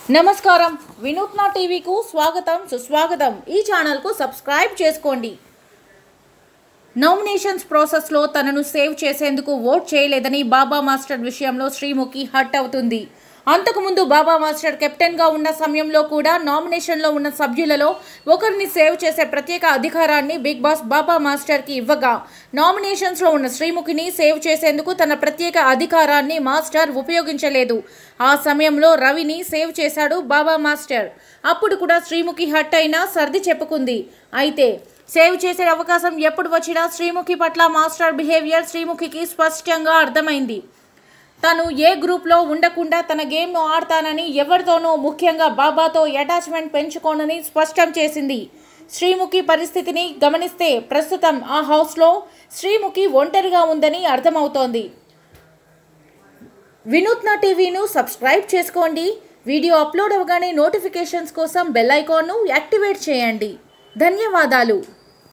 నమస్కారం వినూత్న టీవీకు స్వాగతం సుస్వాగతం। ఈ ఛానల్ కు సబ్స్క్రైబ్ చేసుకోండి। నామినేషన్స్ ప్రాసెస్ లో తనను సేవ్ చేసేందుకు ఓట్ చేయలేదని బాబా మాస్టర్ విషయంలో శ్రీముఖి హర్ట్ అవుతుంది। అంతకుముందు బాబా మాస్టర్ కెప్టెన్ గా ఉన్న సమయంలో కూడా నామినేషన్ లో ఉన్న సభ్యులలో ఒకరిని సేవ్ చేసే ప్రత్యేక అధికారాన్ని బిగ్ బాస్ బాబా మాస్టర్ కి ఇవ్వగా నామినేషన్స్ లో ఉన్న శ్రీముఖిని సేవ్ చేసేందుకు తన ప్రత్యేక అధికారాన్ని మాస్టర్ ఉపయోగించలేదు। ఆ సమయంలో రవిని సేవ్ చేశాడు బాబా మాస్టర్। అప్పుడు కూడా శ్రీముఖి హర్ట్ అయినా సర్ది చెప్పుకుంది। అయితే సేవ్ చేసే అవకాశం ఎప్పుడు వచ్చినా శ్రీముఖి పట్ల మాస్టర్ బిహేవియర్ శ్రీముఖికి స్పష్టంగా అర్థమైంది। తను ఏ గ్రూప్లో ఉండకుండా తన గేమ్ను ఆడతానని ఎవరితోనూ ముఖ్యంగా బాబాతో అటాచ్మెంట్ పెంచుకోనని స్పష్టం చేసింది। శ్రీముఖి పరిస్థితిని గమనిస్తే ప్రస్తుతం ఆ హౌస్లో శ్రీముఖి ఒంటరిగా ఉందని అర్థమవుతోంది। వినూత్న టీవీను సబ్స్క్రైబ్ చేసుకోండి। వీడియో అప్లోడ్ అవగానే నోటిఫికేషన్స్ కోసం బెల్ ఐకాన్ను యాక్టివేట్ చేయండి। ధన్యవాదాలు।